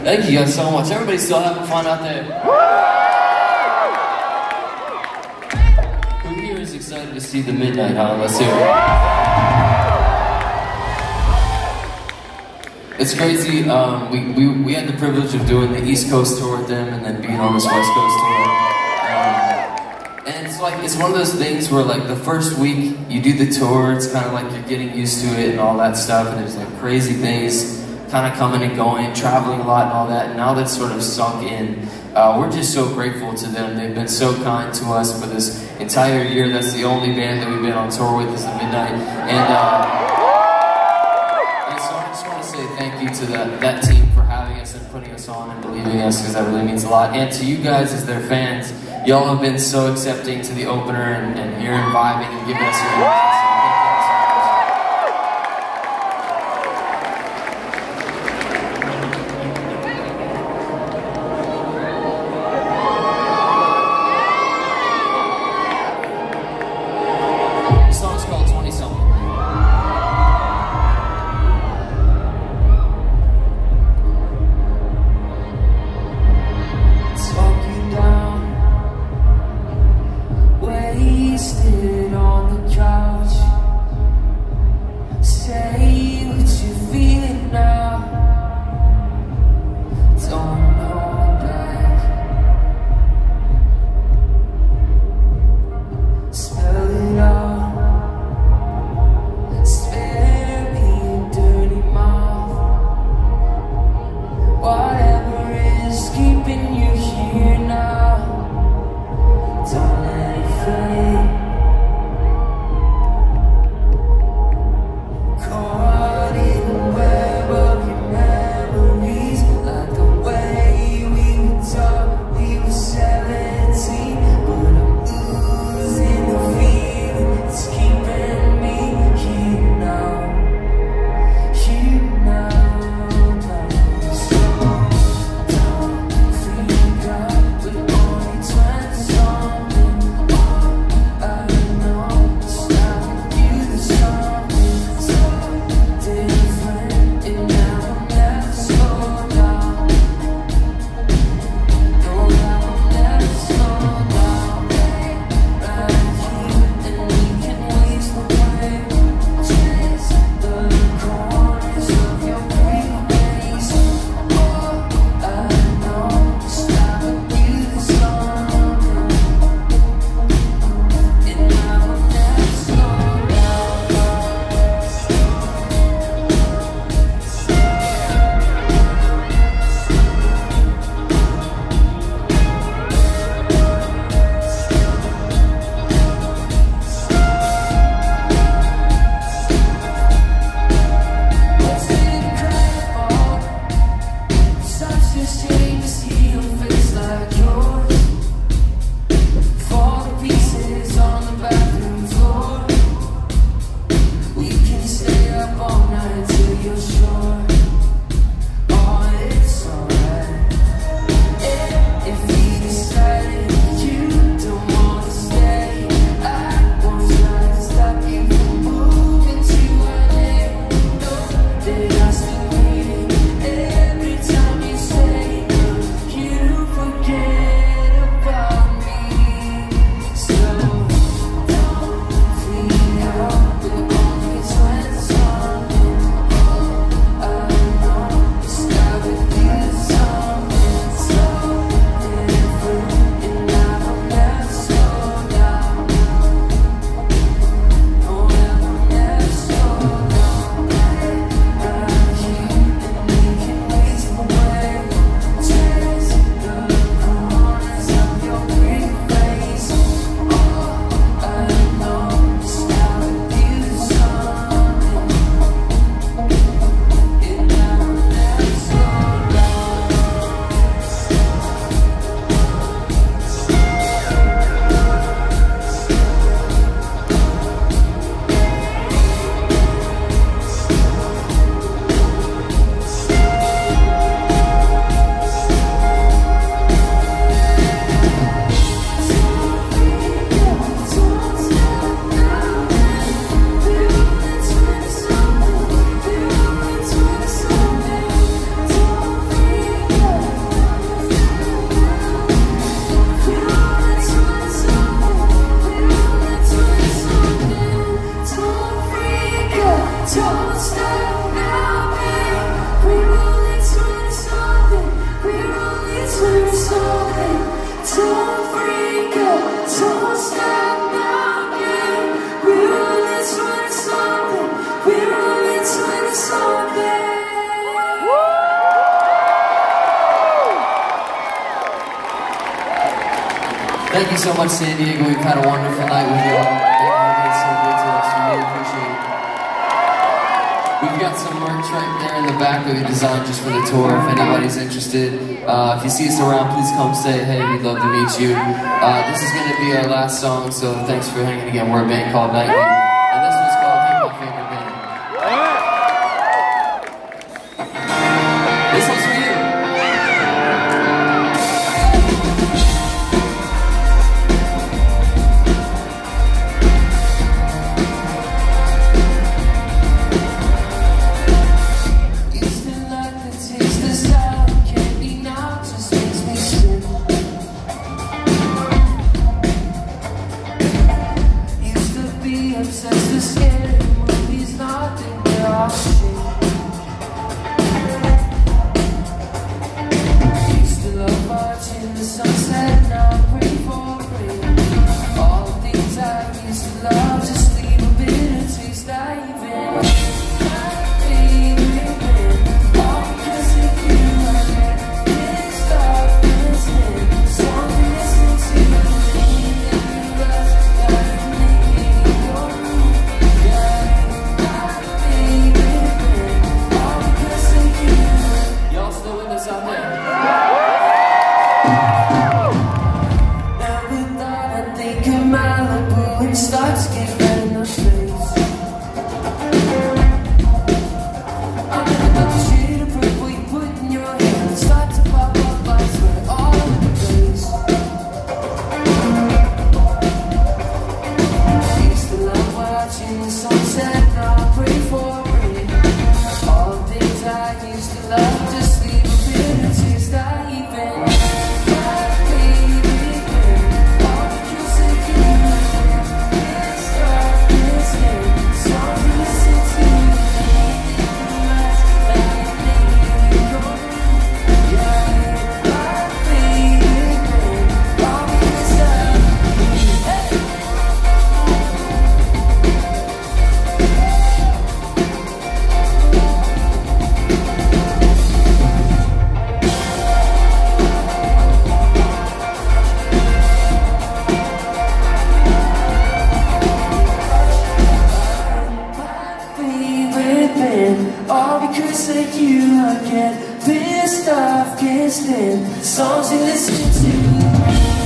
Thank you guys so much. Everybody still having fun out there? Who here is excited to see the Midnight, huh? Let's hear it. It's crazy. We had the privilege of doing the East Coast tour with them and then being on this West Coast tour. And it's one of those things where like the first week you do the tour, it's kind of like you're getting used to it and all that stuff, and there's like crazy things kind of coming and going, traveling a lot and all that. And now that's sort of sunk in. We're just so grateful to them. They've been so kind to us for this entire year. That's the only band that we've been on tour with is the Midnight. And so I just want to say thank you to that team for having us and putting us on and believing us, because that really means a lot. And to you guys as their fans, y'all have been so accepting to the opener and here and vibing and giving us your energy. Wasted on the couch. stop now, babe. We're only 20-something. We're only 20-something. Don't freak out. Don't stop now, babe. We're only 20-something. We're only 20-something. Thank you so much, San Diego. We've had a wonderful night with you all. Thank you for being so good to us. We really appreciate it. We've got some merch right there in the back that we designed just for the tour. If anybody's interested, if you see us around, please come say hey. We'd love to meet you. This is going to be our last song, so thanks for hanging again. We're a band called Nightly, and this one's called Take My Favorite Band. This one's for you. Obsessed with scary movies, not think they're all shit. Used to love watching the sunset, now I'm pretty for it. All the things I used to love just leave a bitter taste. I even my favorite band, all because of you. I can't stop listening. Songs we listen to, Malibu and start to get red in the face. I'm gonna put the shade of purple you put in your hair and start to pop up lights right all over the place. I used to love watching the sunset, now I pray for it. All the things I used to love just leave a bitter taste. I even all because of you, I get pissed off, can't stand songs you listen to.